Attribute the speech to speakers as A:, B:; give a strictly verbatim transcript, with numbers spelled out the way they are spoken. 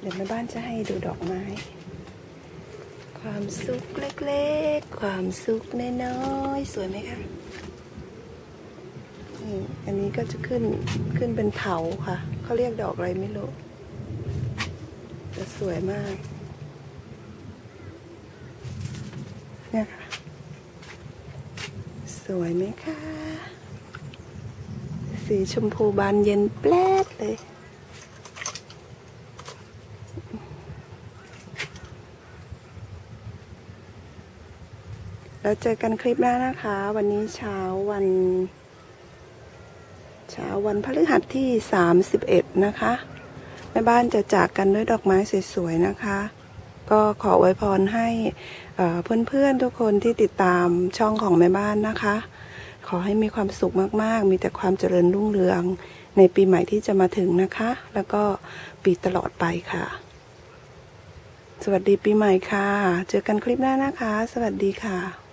A: ดี๋ยวแม่บ้านจะให้ดูดอกไม้ความสุขเล็กๆความสุขน้อยๆสวยไหมคะนี่อันนี้ก็จะขึ้นขึ้นเป็นเถาค่ะเขาเรียกดอกอะไรไม่รู้แต่สวยมากเนี่ยค่ะสวยไหมคะสีชมพูบานเย็นแปลดเลยแล้วเจอกันคลิปหน้านะคะวันนี้เช้าวันเช้าวันพฤหัสที่สามสิบเอ็ดนะคะแม่บ้านจะจากกันด้วยดอกไม้สวยๆนะคะก็ขออวยพรให้เพื่อนๆทุกคนที่ติดตามช่องของแม่บ้านนะคะขอให้มีความสุขมากๆมีแต่ความเจริญรุ่งเรืองในปีใหม่ที่จะมาถึงนะคะแล้วก็ปีตลอดไปค่ะสวัสดีปีใหม่ค่ะเจอกันคลิปหน้านะคะสวัสดีค่ะ